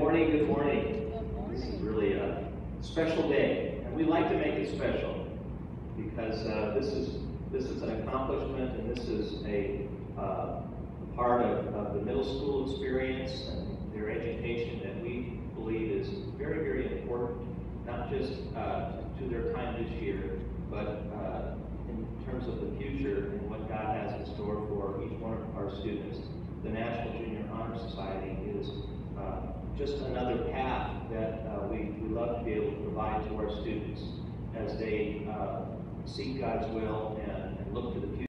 morning, good morning. This is really a special day, and we like to make it special because this is an accomplishment, and this is a part of the middle school experience and their education that we believe is very, very important, not just to their time this year, but in terms of the future and what God has in store for each one of our students. The National Junior Honor Society is just another path that we love to be able to provide to our students as they seek God's will and look to the future.